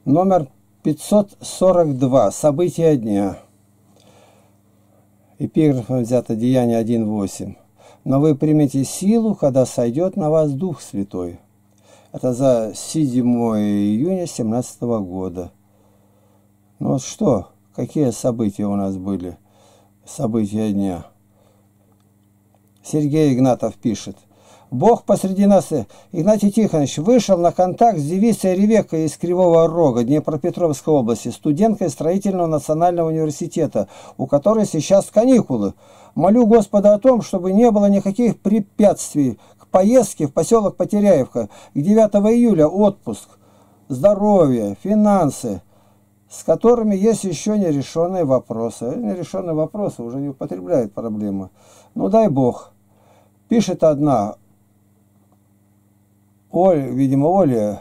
Номер 542. События дня. Эпиграфом взято Деяние 1.8. «Но вы примете силу, когда сойдет на вас Дух Святой». Это за 7 июня 2017 года. Ну вот что, какие события у нас были? События дня. Сергей Игнатов пишет. Бог посреди нас, Игнатий Тихонович, вышел на контакт с девицей Ревеккой из Кривого Рога, Днепропетровской области, студенткой строительного национального университета, у которой сейчас каникулы. Молю Господа о том, чтобы не было никаких препятствий к поездке в поселок Потеряевка, к 9 июля отпуск, здоровье, финансы, с которыми есть еще нерешенные вопросы. Нерешенные вопросы уже не употребляют проблемы. Ну дай Бог. Пишет одна, Оля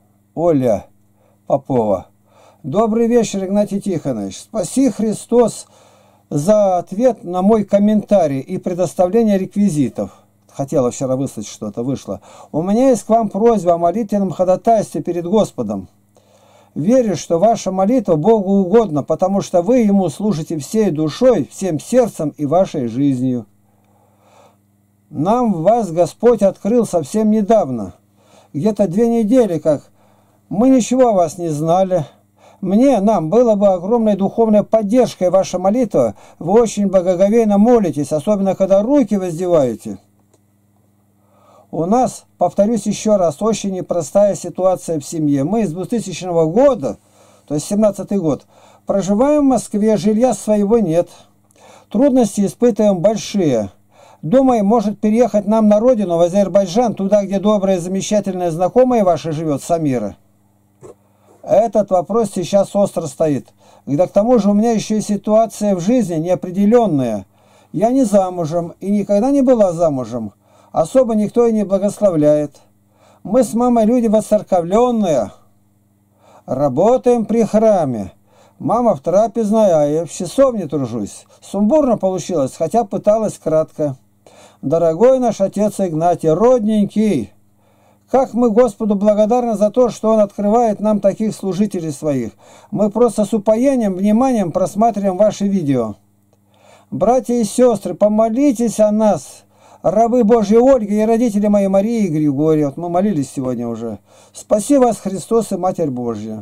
Попова. Добрый вечер, Игнатий Тихонович. Спаси Христос за ответ на мой комментарий и предоставление реквизитов. Хотела вчера выслать что-то, вышло. У меня есть к вам просьба о молитвенном ходатайстве перед Господом. Верю, что ваша молитва Богу угодна, потому что вы Ему служите всей душой, всем сердцем и вашей жизнью. Нам вас Господь открыл совсем недавно. Где-то 2 недели как. Мы ничего о вас не знали. Нам было бы огромной духовной поддержкой ваша молитва. Вы очень благоговейно молитесь, особенно когда руки воздеваете. У нас, повторюсь еще раз, очень непростая ситуация в семье. Мы с 2000 года, то есть 17-й год, проживаем в Москве, жилья своего нет. Трудности испытываем большие. Думаю, может переехать нам на родину, в Азербайджан, туда, где добрая, замечательная знакомая ваша живет, Самира. Этот вопрос сейчас остро стоит. Да к тому же у меня еще и ситуация в жизни неопределенная. Я не замужем и никогда не была замужем. Особо никто и не благословляет. Мы с мамой люди воцерковленные. Работаем при храме. Мама в трапезной, а я в часовне тружусь. Сумбурно получилось, хотя пыталась кратко. Дорогой наш отец Игнатий, родненький, как мы Господу благодарны за то, что Он открывает нам таких служителей своих. Мы просто с упоением, вниманием просматриваем ваши видео. Братья и сестры, помолитесь о нас, рабы Божьей Ольги и родители моей Марии и Григория. Вот мы молились сегодня уже. Спаси вас, Христос и Матерь Божья.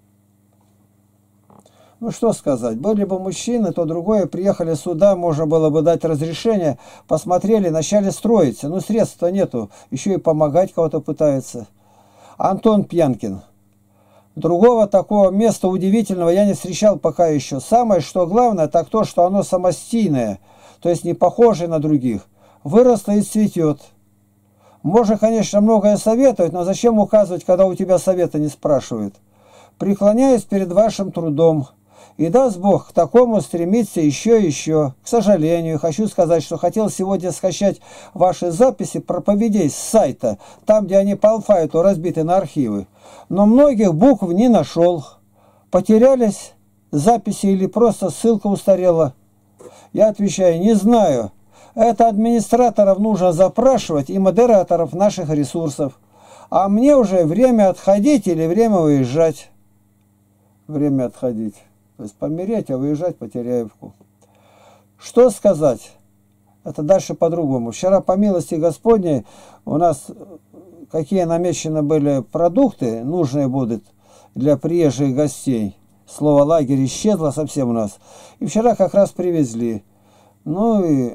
Ну что сказать, были бы мужчины, то другое, приехали сюда, можно было бы дать разрешение, посмотрели, начали строиться, но средств-то нету, еще и помогать кого-то пытаются. Антон Пьянкин. Другого такого места удивительного я не встречал пока еще. Самое, что главное, так то, что оно самостийное, то есть не похожее на других. Выросло и цветет. Можно, конечно, многое советовать, но зачем указывать, когда у тебя совета не спрашивают? Преклоняюсь перед вашим трудом. И даст Бог к такому стремиться еще и еще. К сожалению, хочу сказать, что хотел сегодня скачать ваши записи проповедей с сайта, там, где они по алфавиту разбиты на архивы. Но многих букв не нашел. Потерялись записи или просто ссылка устарела? Я отвечаю, не знаю. Это администраторов нужно запрашивать и модераторов наших ресурсов. А мне уже время отходить или время уезжать. Время отходить. То есть помереть, а выезжать по Потеряевку. Что сказать? Это дальше по-другому. Вчера, по милости Господней, у нас какие намечены были продукты, нужные будут для приезжих гостей. Слово «лагерь» исчезло совсем у нас. И вчера как раз привезли. Ну и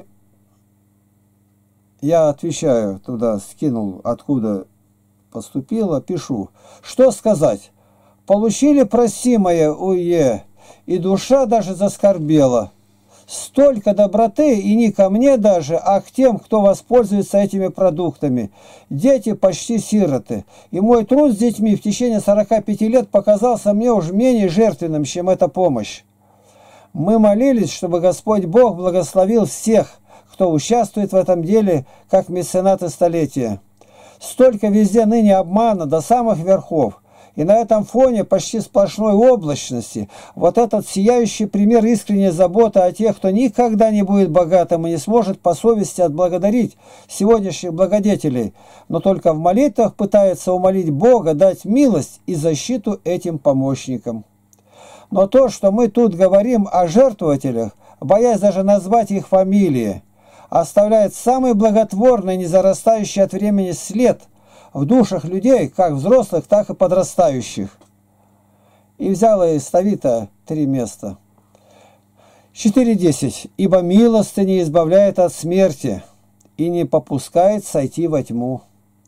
я отвечаю туда, скинул, откуда поступило, пишу. Что сказать? Получили просимое УЕ. И душа даже заскорбела. Столько доброты, и не ко мне даже, а к тем, кто воспользуется этими продуктами. Дети почти сироты. И мой труд с детьми в течение 45 лет показался мне уже менее жертвенным, чем эта помощь. Мы молились, чтобы Господь Бог благословил всех, кто участвует в этом деле, как меценаты столетия. Столько везде ныне обмана до самых верхов. И на этом фоне почти сплошной облачности вот этот сияющий пример искренней заботы о тех, кто никогда не будет богатым и не сможет по совести отблагодарить сегодняшних благодетелей, но только в молитвах пытается умолить Бога дать милость и защиту этим помощникам. Но то, что мы тут говорим о жертвователях, боясь даже назвать их фамилии, оставляет самый благотворный, не зарастающий от времени след в душах людей, как взрослых, так и подрастающих. И взяла из Тавита 3 места. 4.10. «Ибо милостыня избавляет от смерти и не попускает сойти во тьму».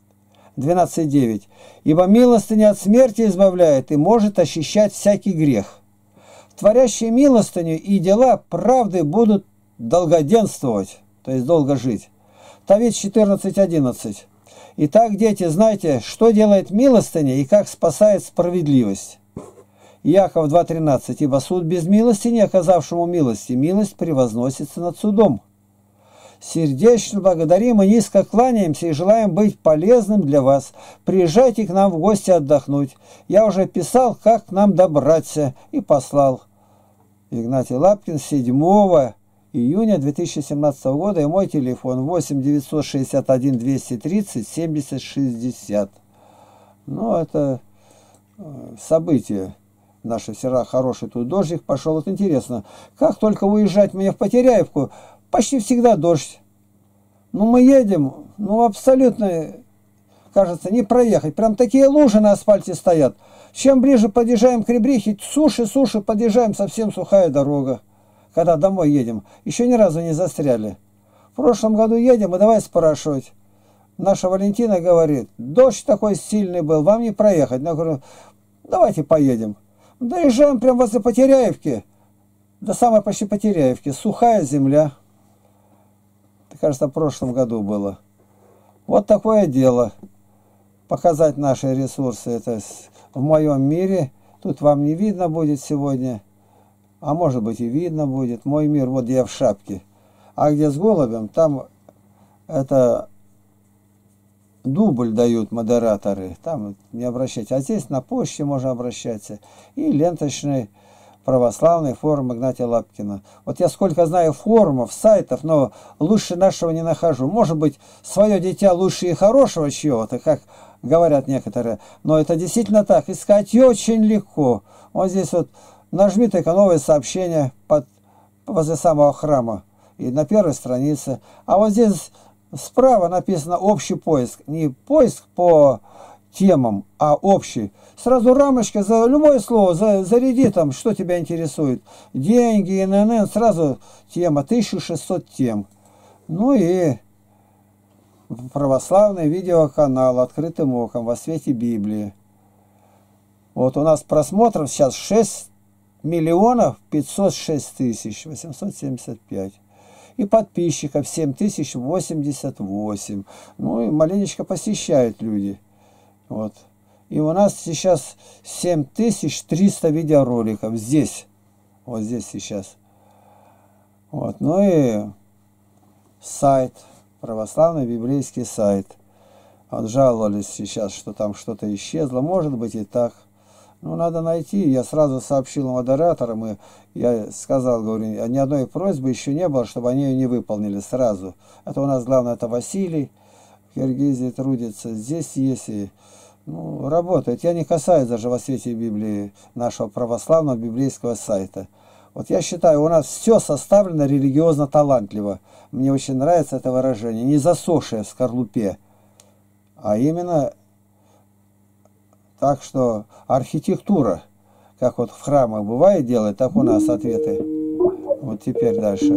12.9. «Ибо милостыня от смерти избавляет и может ощущать всякий грех. Творящие милостыню и дела правды будут долгоденствовать», то есть долго жить. Тавит 14.11. «Итак, дети, знайте, что делает милостыня и как спасает справедливость». Иаков 2.13. «Ибо суд без милости, не оказавшему милости, милость превозносится над судом». Сердечно благодарим и низко кланяемся и желаем быть полезным для вас. Приезжайте к нам в гости отдохнуть. Я уже писал, как к нам добраться, и послал. Игнатий Лапкин, 7 июня 2017 года, и мой телефон 8 961 230 70 60. Ну, это событие. Наше вчера хороший тут дождик пошел. Вот интересно, как только уезжать мне в Потеряевку, почти всегда дождь. Ну, мы едем, ну, абсолютно, кажется, не проехать. Прям такие лужи на асфальте стоят. Чем ближе подъезжаем к Ребрихе, суши, подъезжаем, совсем сухая дорога. Когда домой едем, еще ни разу не застряли. В прошлом году едем, и давай спрашивать. Наша Валентина говорит, дождь такой сильный был, вам не проехать. Я говорю, давайте поедем. Доезжаем прямо возле Потеряевки, до самой почти Потеряевки, сухая земля. Это, кажется, в прошлом году было. Вот такое дело. Показать наши ресурсы, это в моем мире. Тут вам не видно будет сегодня. А может быть и видно будет. Мой мир, вот я в шапке. А где с голубем, там это дубль дают модераторы. Там не обращайтесь. А здесь на почте можно обращаться. И ленточный православный форум Игнатия Лапкина. Вот я сколько знаю форумов, сайтов, но лучше нашего не нахожу. Может быть, свое дитя лучше и хорошего чего-то, как говорят некоторые. Но это действительно так. Искать очень легко. Вот здесь вот нажми только новое сообщение возле самого храма. И на первой странице. А вот здесь справа написано «Общий поиск». Не поиск по темам, а общий. Сразу рамочка, за любое слово, заряди там, что тебя интересует. Деньги, ИНН, сразу тема, 1600 тем. Ну и православный видеоканал «Открытым оком» во свете Библии. Вот у нас просмотров сейчас 6 миллионов 506 тысяч 875. И подписчиков 7088. Ну и маленечко посещают люди. Вот. И у нас сейчас 7300 видеороликов здесь. Вот здесь сейчас. Вот. Ну и сайт. Православный библейский сайт. Вот жаловались сейчас, что там что-то исчезло. Может быть и так. Ну, надо найти. Я сразу сообщил модераторам, и я сказал, говорю, ни одной просьбы еще не было, чтобы они ее не выполнили сразу. Это у нас главное, это Василий, в Киргизии трудится. Здесь есть и работает. Я не касаюсь даже во свете Библии нашего православного библейского сайта. Вот я считаю, у нас все составлено религиозно талантливо. Мне очень нравится это выражение. Не засохшее в скорлупе, а именно так, что архитектура, как вот в храмах бывает делает, так у нас ответы. Вот теперь дальше.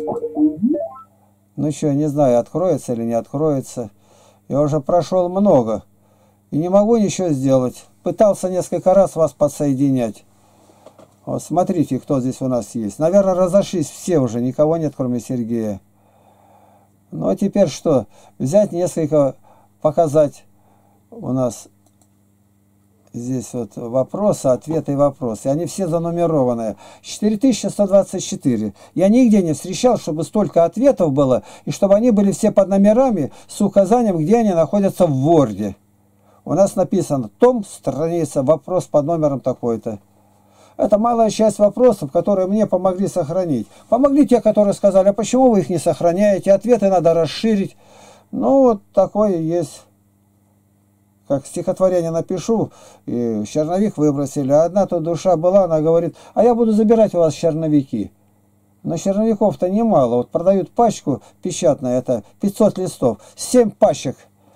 Ну что, не знаю, откроется или не откроется. Я уже прошел много. И не могу ничего сделать. Пытался несколько раз вас подсоединять. Вот смотрите, кто здесь у нас есть. Наверное, разошлись все уже. Никого нет, кроме Сергея. Ну а теперь что? Взять несколько, показать у нас здесь вот вопросы, ответы и вопросы. Они все занумерованные. 4124. Я нигде не встречал, чтобы столько ответов было, и чтобы они были все под номерами с указанием, где они находятся в Word. У нас написано том, страница, вопрос под номером такой-то. Это малая часть вопросов, которые мне помогли сохранить. Помогли те, которые сказали, а почему вы их не сохраняете? Ответы надо расширить. Ну, вот такое есть. Как стихотворение напишу, и черновик выбросили. А одна то душа была, она говорит, а я буду забирать у вас черновики. Но черновиков-то немало. Вот продают пачку печатную, это 500 листов, 7 пачек.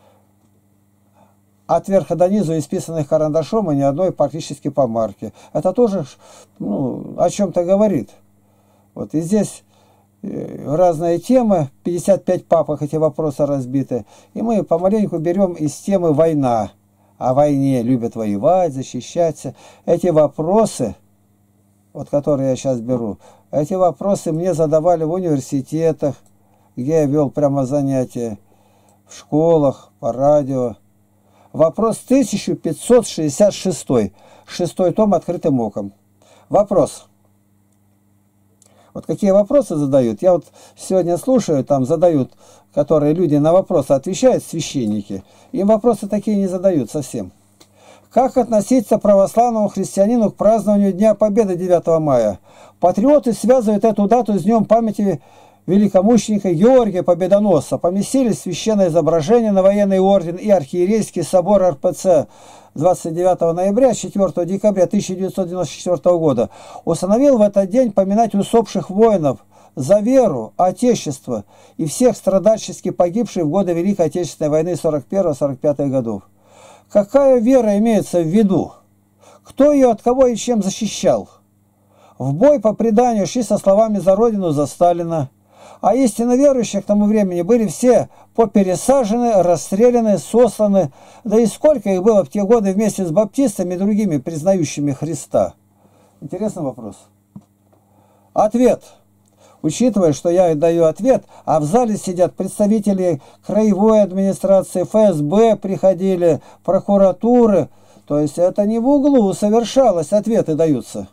От верха до низу исписанных карандашом и ни одной практически по марке. Это тоже о чем-то говорит. Вот и здесь разные темы, 55 папок эти вопросы разбиты. И мы помаленьку берем из темы «Война». О войне, любят воевать, защищаться. Эти вопросы, вот которые я сейчас беру, эти вопросы мне задавали в университетах, где я вел прямо занятия, в школах, по радио. Вопрос 1566, 6-й том открытым оком. Вопрос. Вот какие вопросы задают? Я вот сегодня слушаю, там задают, которые люди на вопросы отвечают, священники. Им вопросы такие не задают совсем. Как относиться православному христианину к празднованию Дня Победы 9 мая? Патриоты связывают эту дату с днем памяти великомученика Георгия Победоносца. Поместили священное изображение на военный орден и архиерейский собор РПЦ 29 ноября 4 декабря 1994 года. Установил в этот день поминать усопших воинов за веру, Отечество и всех страдальчески погибших в годы Великой Отечественной войны 41-45 годов. Какая вера имеется в виду? Кто ее от кого и чем защищал? В бой по преданию шли со словами «За Родину, за Сталина». А истинно верующие к тому времени были все попересажены, расстреляны, сосланы. Да и сколько их было в те годы вместе с баптистами и другими, признающими Христа? Интересный вопрос. Ответ. Учитывая, что я даю ответ, а в зале сидят представители краевой администрации, ФСБ приходили, прокуратуры, то есть это не в углу совершалось, ответы даются.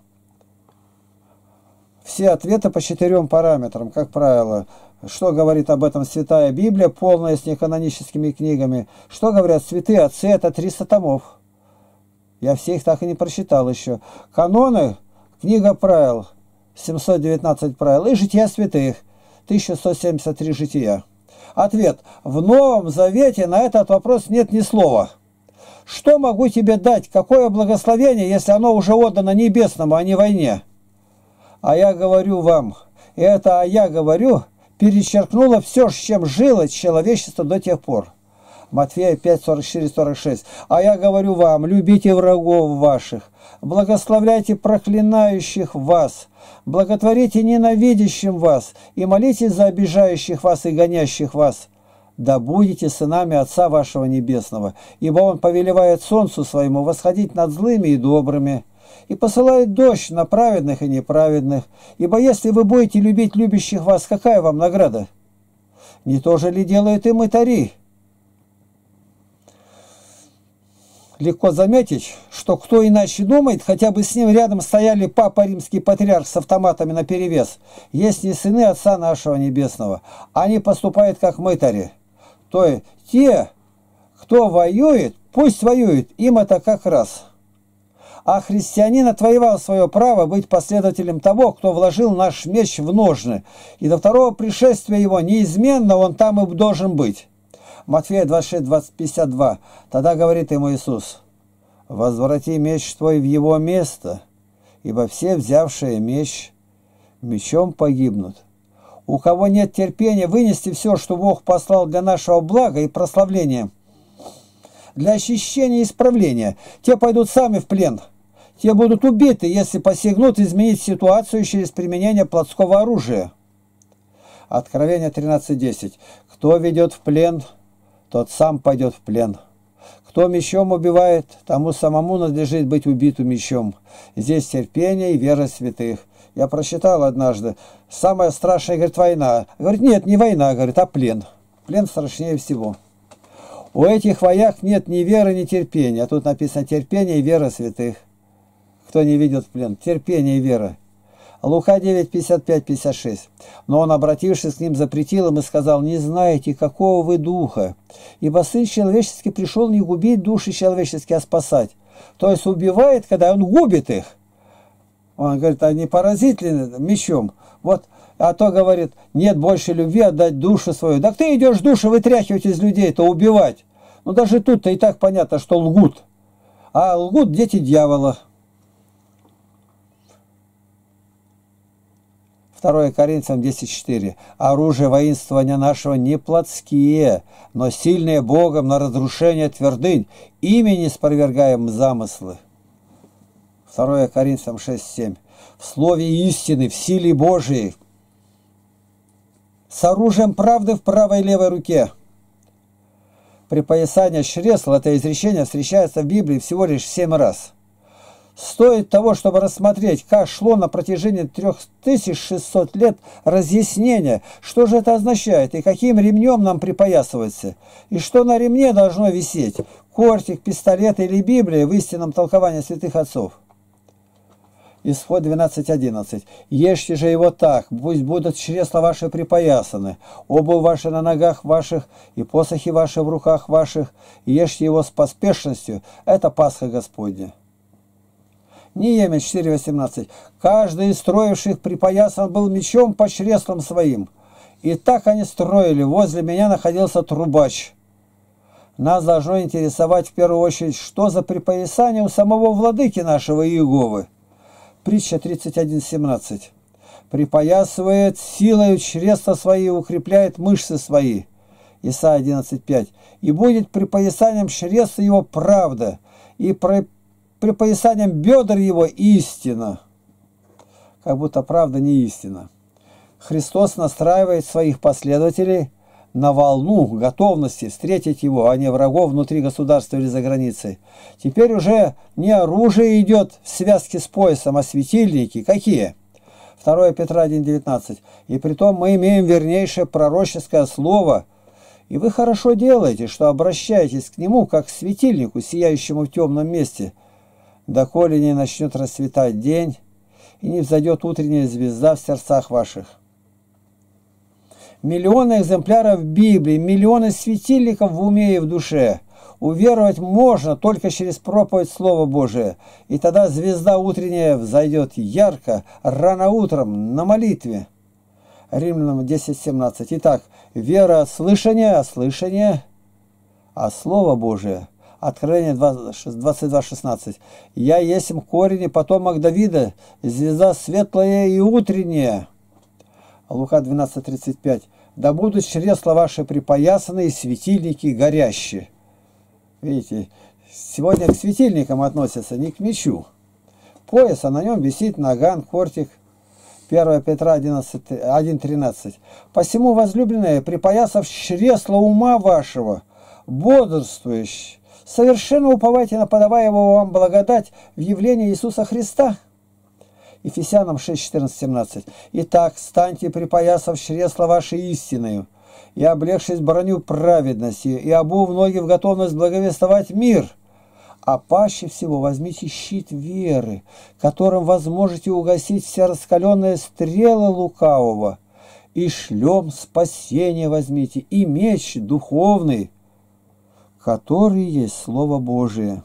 Все ответы по 4 параметрам, как правило. Что говорит об этом Святая Библия, полная с неканоническими книгами. Что говорят святые отцы, это 300 томов. Я все их так и не прочитал еще. Каноны, книга правил, 719 правил. И жития святых, 1173 жития. Ответ. В Новом Завете на этот вопрос нет ни слова. Что могу тебе дать? Какое благословение, если оно уже отдано небесному, а не войне? А я говорю вам, это «а я говорю» перечеркнуло все, с чем жило человечество до тех пор. Матфея 5, 44, 46. А я говорю вам, любите врагов ваших, благословляйте проклинающих вас, благотворите ненавидящим вас и молитесь за обижающих вас и гонящих вас. Да будете сынами Отца вашего Небесного, ибо Он повелевает солнцу своему восходить над злыми и добрыми, и посылает дождь на праведных и неправедных. Ибо если вы будете любить любящих вас, какая вам награда? Не то же ли делают и мытари? Легко заметить, что кто иначе думает, хотя бы с ним рядом стояли папа римский патриарх с автоматами наперевес, есть не сыны Отца нашего Небесного. Они поступают как мытари. То есть те, кто воюет, пусть воюет, им это как раз. А христианин отвоевал свое право быть последователем того, кто вложил наш меч в ножны, и до второго пришествия его неизменно он там и должен быть. Матфея 26, 52. Тогда говорит ему Иисус: «Возврати меч твой в его место, ибо все, взявшие меч, мечом погибнут. У кого нет терпения вынести все, что Бог послал для нашего блага и прославления, для очищения и исправления, те пойдут сами в плен». Те будут убиты, если посягнут изменить ситуацию через применение плотского оружия. Откровение 13:10. Кто ведет в плен, тот сам пойдет в плен. Кто мечом убивает, тому самому надлежит быть убитым мечом. Здесь терпение и вера святых. Я прочитал однажды. Самая страшная, говорит, война. Говорит, нет, не война, говорит, а плен. Плен страшнее всего. У этих вояк нет ни веры, ни терпения. А тут написано терпение и вера святых. Кто не видит в плен, терпение и вера. Лука 9, 55, 56. Но он, обратившись к ним, запретил им и сказал: «Не знаете, какого вы духа, ибо Сын Человеческий пришел не губить души человеческие, а спасать». То есть убивает, когда он губит их. Он говорит: а не поразить ли мечом? Вот, а то говорит: нет больше любви отдать душу свою. Так ты идешь душу вытряхивать из людей, то убивать. Ну даже тут-то и так понятно, что лгут. А лгут дети дьявола. 2 Коринфянам 10:4. Оружие воинствования нашего не плотские, но сильные Богом на разрушение твердынь, ими не спровергаем замыслы. 2 Коринфянам 6:7. В слове истины, в силе Божией, с оружием правды в правой и левой руке. Припоясание чресла, это изречение, встречается в Библии всего лишь 7 раз. Стоит того, чтобы рассмотреть, как шло на протяжении 3600 лет разъяснение, что же это означает и каким ремнем нам припоясывается, и что на ремне должно висеть: кортик, пистолет или Библия в истинном толковании святых отцов. Исход 12:11. Ешьте же его так, пусть будут чресла ваши припоясаны, обувь ваша на ногах ваших и посохи ваши в руках ваших, и ешьте его с поспешностью, это Пасха Господня. Неемия 4:18. Каждый из строивших припоясан был мечом по чреслам своим. И так они строили. Возле меня находился трубач. Нас должно интересовать в первую очередь, что за припоясание у самого владыки нашего Иеговы. Притча 31:17. Припоясывает силою чресла свои, укрепляет мышцы свои. Исайя 11:5. И будет припоясанием чресла его правда, и припоясанием бедер его истина. Как будто правда не истина. Христос настраивает своих последователей на волну готовности встретить его, а не врагов внутри государства или за границей. Теперь уже не оружие идет в связке с поясом, а светильники. Какие? 2 Петра 1:19. И притом мы имеем вернейшее пророческое слово, и вы хорошо делаете, что обращаетесь к нему, как к светильнику, сияющему в темном месте, доколе не начнет расцветать день, и не взойдет утренняя звезда в сердцах ваших. Миллионы экземпляров Библии, миллионы светильников в уме и в душе. Уверовать можно только через проповедь Слова Божия, и тогда звезда утренняя взойдет ярко, рано утром, на молитве. Римлянам 10:17. Итак, вера от слышания, а слышание, а Слово Божие. Откровение 22:16. «Я есть корень и потомок Давида, звезда светлая и утренняя». Лука 12:35. «Да будут чресла ваши припоясаны и светильники горящие». Видите, сегодня к светильникам относятся, не к мечу. Пояс, а на нем висит наган, кортик. 1 Петра 1:13. «Посему, возлюбленные, припоясав чресла ума вашего, бодрствующие, совершенно уповайте на подаваемую вам благодать в явлении Иисуса Христа». Ефесянам 6:14-17. «Итак, станьте, припоясав чресла ваши истиною, и облегшись броню праведности, и обув ноги в готовность благовествовать мир. А паще всего возьмите щит веры, которым возможете угасить все раскаленные стрелы лукавого, и шлем спасения возьмите, и меч духовный, который есть Слово Божие».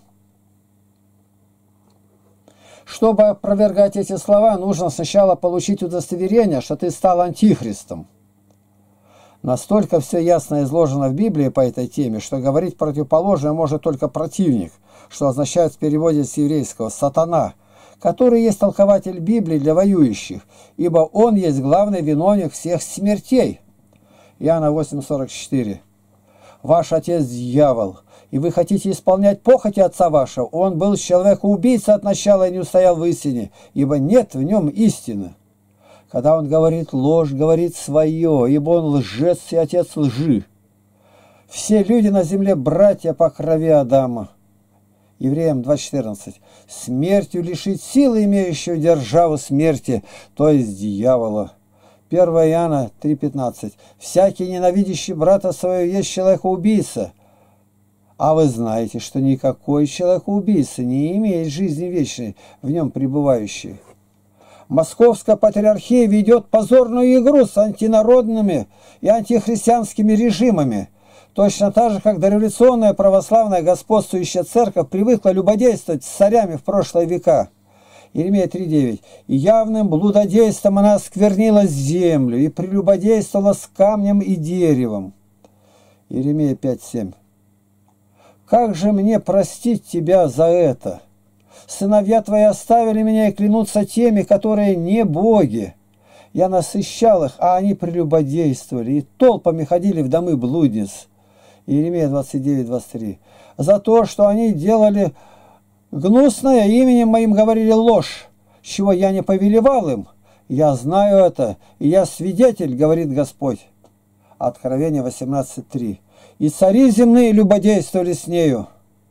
Чтобы опровергать эти слова, нужно сначала получить удостоверение, что ты стал антихристом. Настолько все ясно изложено в Библии по этой теме, что говорить противоположное может только противник, что означает в переводе с еврейского «сатана», который есть толкователь Библии для воюющих, ибо он есть главный виновник всех смертей. Иоанна 8:44. «Ваш отец дьявол, и вы хотите исполнять похоти отца вашего. Он был человекоубийца от начала и не устоял в истине, ибо нет в нем истины». Когда он говорит ложь, говорит свое, ибо он лжец и отец лжи. Все люди на земле братья по крови Адама. Евреям 2:14. «Смертью лишить силы, имеющего державу смерти, то есть дьявола». 1 Иоанна 3:15. «Всякий ненавидящий брата своего есть человекоубийца. А вы знаете, что никакой человекоубийца не имеет жизни вечной, в нем пребывающей». Московская патриархия ведет позорную игру с антинародными и антихристианскими режимами. Точно так же, как дореволюционная православная господствующая церковь привыкла любодействовать с царями в прошлые века. Иеремия 3:9. «И явным блудодейством она осквернила землю и прелюбодействовала с камнем и деревом». Иеремия 5:7. «Как же мне простить тебя за это? Сыновья твои оставили меня и клянутся теми, которые не боги. Я насыщал их, а они прелюбодействовали и толпами ходили в домы блудниц». Иеремия 29:23. «За то, что они делали гнусное, именем моим говорили ложь, чего я не повелевал им. Я знаю это, и я свидетель, говорит Господь». Откровение 18:3. «И цари земные любодействовали с нею».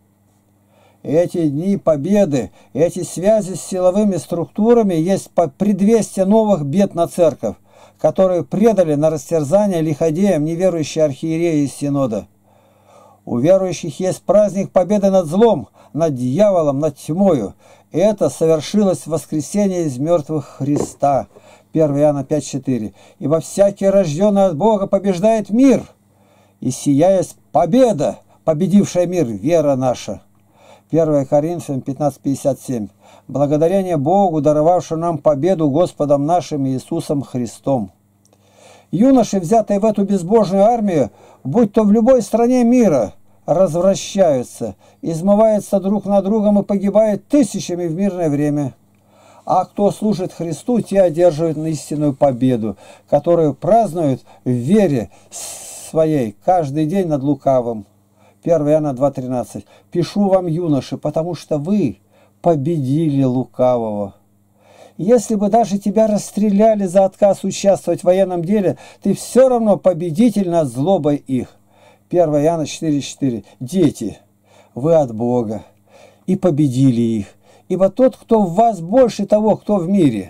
Эти дни победы, эти связи с силовыми структурами есть предвестие новых бед на церковь, которые предали на растерзание лиходеям неверующие архиереи из Синода. У верующих есть праздник победы над злом, над дьяволом, над тьмою. И это совершилось в воскресенье из мертвых Христа. 1 Иоанна 5:4. «Ибо всякий, рожденный от Бога, побеждает мир, и сия есть победа, победившая мир, вера наша». 1 Коринфянам 15:57. «Благодарение Богу, даровавшему нам победу Господом нашим Иисусом Христом». Юноши, взятые в эту безбожную армию, будь то в любой стране мира, развращаются, измываются друг над другом и погибают тысячами в мирное время. А кто служит Христу, те одерживают истинную победу, которую празднуют в вере своей каждый день над лукавым. 1 Иоанна 2:13. «Пишу вам, юноши, потому что вы победили лукавого». Если бы даже тебя расстреляли за отказ участвовать в военном деле, ты все равно победитель над злобой их. 1 Иоанна 4:4. «Дети, вы от Бога, и победили их, ибо тот, кто в вас, больше того, кто в мире».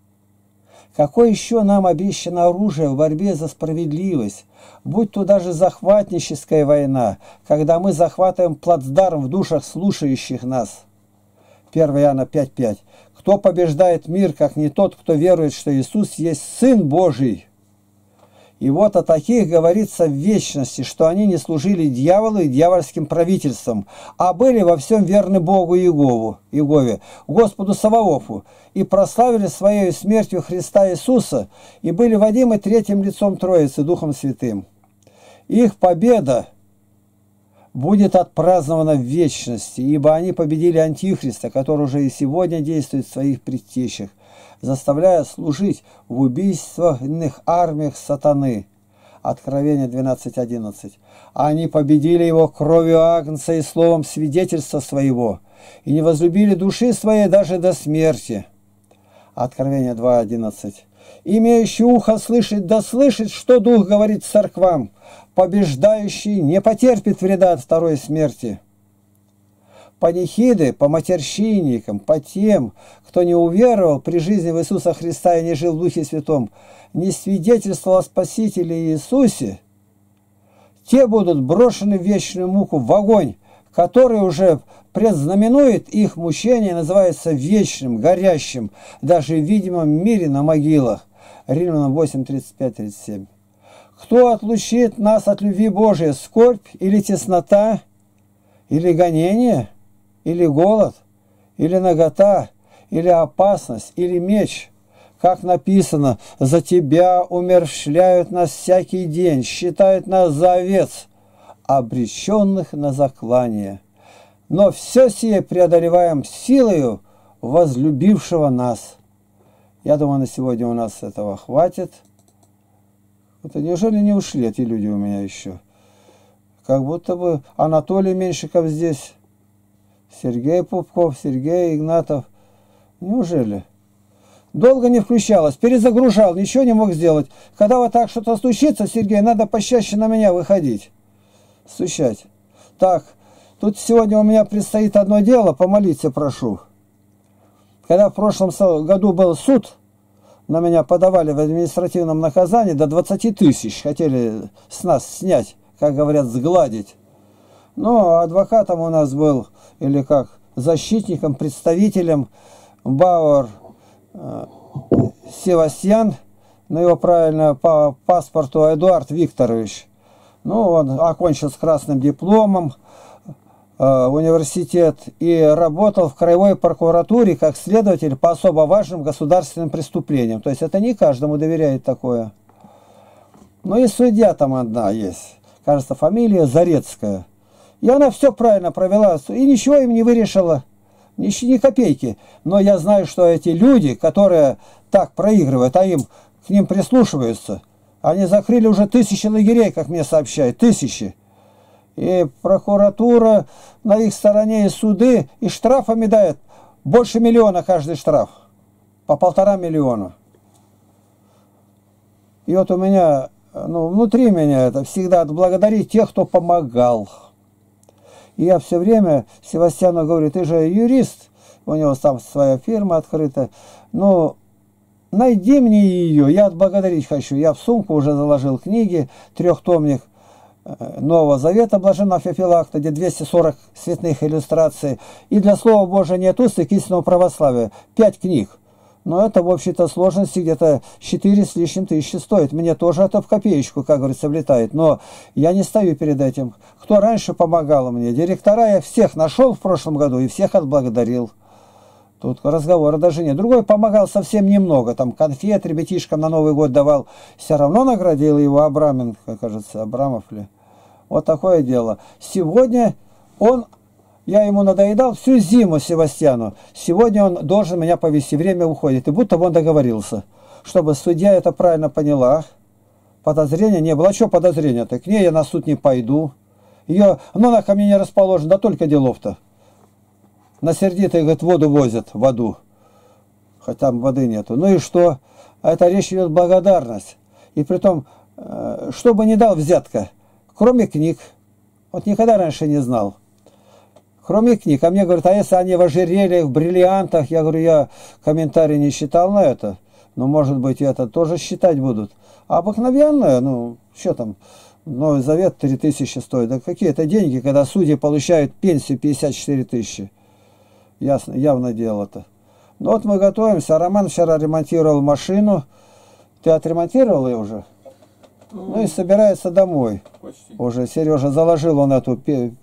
Какое еще нам обещано оружие в борьбе за справедливость, будь то даже захватническая война, когда мы захватываем плацдарм в душах слушающих нас. 1 Иоанна 5:5. «Кто побеждает мир, как не тот, кто верует, что Иисус есть Сын Божий?» И вот о таких говорится в вечности, что они не служили дьяволу и дьявольским правительствам, а были во всем верны Богу Иегове, Господу Саваофу, и прославили своей смертью Христа Иисуса, и были водимы третьим лицом Троицы, Духом Святым. Их победа будет отпразднована в вечности, ибо они победили Антихриста, который уже и сегодня действует в своих предтечах, заставляя служить в убийственных армиях сатаны. Откровение 12:11. Они победили его кровью Агнца и словом свидетельства своего, и не возлюбили души своей даже до смерти. Откровение 2:11. Имеющий ухо слышать, да слышит, что Дух говорит церквам. Побеждающий не потерпит вреда от второй смерти. Панихиды по матерщинникам, по тем, кто не уверовал при жизни в Иисуса Христа и не жил в Духе Святом, не свидетельствовал о Спасителе Иисусе, те будут брошены в вечную муку, в огонь, который уже предзнаменует их мучение, называется вечным, горящим, даже в видимом мире на могилах. Римлянам 8:35-37. Кто отлучит нас от любви Божией? Скорбь или теснота, или гонение, или голод, или нагота, или опасность, или меч? Как написано: за тебя умерщвляют нас всякий день, считают нас за овец, обреченных на заклание. Но все сие преодолеваем силою возлюбившего нас. Я думаю, на сегодня у нас этого хватит. Это неужели не ушли эти люди у меня еще? Как будто бы Анатолий Меньшиков здесь, Сергей Пупков, Сергей Игнатов. Неужели? Долго не включалось, перезагружал, ничего не мог сделать. Когда вот так что-то случится, Сергей, надо почаще на меня выходить. Стучать. Так, тут сегодня у меня предстоит одно дело, помолиться прошу. Когда в прошлом году был суд, на меня подавали в административном наказании до 20 тысяч, хотели с нас снять, как говорят, сгладить. Но адвокатом у нас был, или как, защитником, представителем Бауэр Севастьян, ну его правильно по паспорту Эдуард Викторович. Ну, он окончил с красным дипломом университет и работал в краевой прокуратуре как следователь по особо важным государственным преступлениям. То есть это не каждому доверяет такое. Ну и судья там одна есть. Кажется, фамилия Зарецкая. И она все правильно провела. И ничего им не вырешила. Ни копейки. Но я знаю, что эти люди, которые так проигрывают, а им к ним прислушиваются, они закрыли уже 1000 лагерей, как мне сообщают. 1000. И прокуратура на их стороне, и суды, и штрафами дают. Больше 1 миллиона каждый штраф. По 1,5 миллиона. И вот у меня, ну, внутри меня это всегда отблагодарить тех, кто помогал. И я все время Севастьяну говорю, ты же юрист, у него там своя фирма открыта, ну, найди мне ее, я отблагодарить хочу. Я в сумку уже заложил книги, 3-томник Нового Завета Блаженного Феофилакта, где 240 цветных иллюстраций. И для Слова Божия нет устык истинного православия. 5 книг. Но это, в общей-то, сложности где-то 4 с лишним тысячи стоит. Мне тоже это в копеечку, как говорится, влетает. Но я не стою перед этим. Кто раньше помогал мне? Директора я всех нашел в прошлом году и всех отблагодарил. Тут разговора даже нет. Другой помогал совсем немного. Там конфет ребятишкам на Новый год давал. Все равно наградил его Абрамин, как кажется, Абрамов ли. Вот такое дело. Сегодня я ему надоедал всю зиму Севастьяну. Сегодня он должен меня повести. Время уходит. И будто бы он договорился. Чтобы судья это правильно поняла. Подозрения не было. А что подозрения-то? К ней я на суд не пойду. Она ко мне не расположена. Да только делов-то. На сердитые, говорит, воду возят в аду. Хотя там воды нету. Ну и что? А это речь идет благодарность. И притом, что бы ни дал взятка, кроме книг. Вот никогда раньше не знал. Кроме книг. А мне говорят, а если они в ожерельях, в бриллиантах? Я говорю, я комментарий не считал на это. Но, может быть, это тоже считать будут. А обыкновенное, ну, что там, Новый Завет 3000 стоит. Да какие это деньги, когда судьи получают пенсию 54 тысячи. Ясно, явно дело-то. Ну вот мы готовимся. Роман вчера ремонтировал машину. Ты отремонтировал ее уже? Ну и собирается домой. Почти. Уже Сережа заложил он эту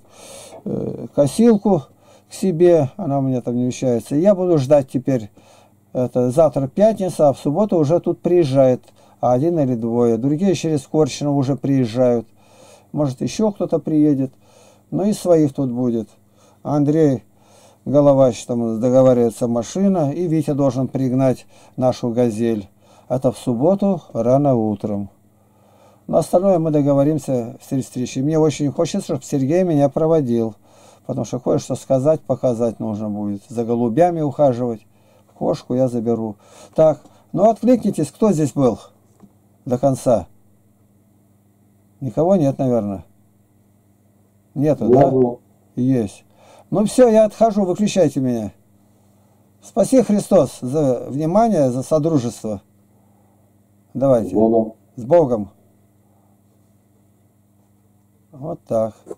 косилку к себе. Она у меня там не вмещается. Я буду ждать теперь. Это завтра пятница, а в субботу уже тут приезжает. 1 или 2. Другие через Корчино уже приезжают. Может еще кто-то приедет. Ну и своих тут будет. Андрей Головач там договаривается машина, и Витя должен пригнать нашу «Газель». Это в субботу рано утром. Но остальное мы договоримся в встрече. Мне очень хочется, чтобы Сергей меня проводил, потому что кое-что сказать, показать нужно будет. За голубями ухаживать. Кошку я заберу. Так, ну откликнитесь, кто здесь был до конца? Никого нет, наверное. Нету, да? Есть. Ну все, я отхожу, выключайте меня. Спаси Христос за внимание, за содружество. Давайте. С Богом. С Богом. Вот так.